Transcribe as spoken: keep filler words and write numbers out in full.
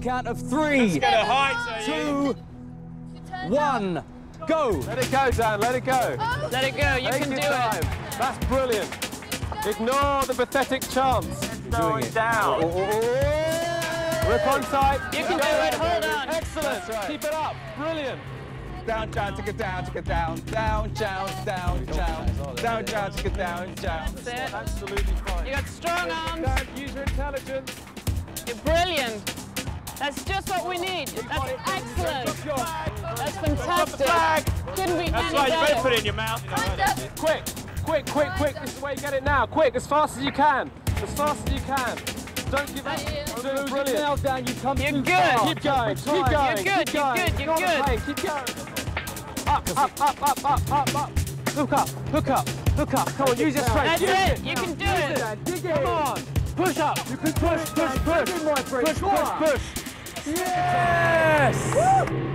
count of three, Let's get a height, two, one, go. Let it go, Dan, let it go. Oh. Let it go, you Take can your do time. it. That's brilliant. Ignore the pathetic chance. Doing it. Down. Oh, oh, oh. Rip on side. You can do it, hold on. Excellent. Right. Keep it up. Brilliant. Down, down, take it down, take it down, down, down, down, down, down, down, take it down, down. That's it. Absolutely fine. You got strong arms. Dan, use your intelligence. You're brilliant. That's just what we need. That's excellent. That's fantastic. Couldn't be That's any right, you better better. put it in your mouth. Quick, quick, quick, quick. This is the way you get it now. Quick, as fast as you can. As fast as you can. Don't give up. You're doing brilliant. Now, Dan, you come You're too good. far. Keep going, keep You're going, good, keep you're going. good, you're Ignore the good. pain, keep going. Up, up, up, up, up, up, up. Hook up, hook up, hook up. Come on, use your strength. That's Use it. You can do it. Dig it. Come on. Push up. You can push, push, push. Push, push, push. Yes! Woo!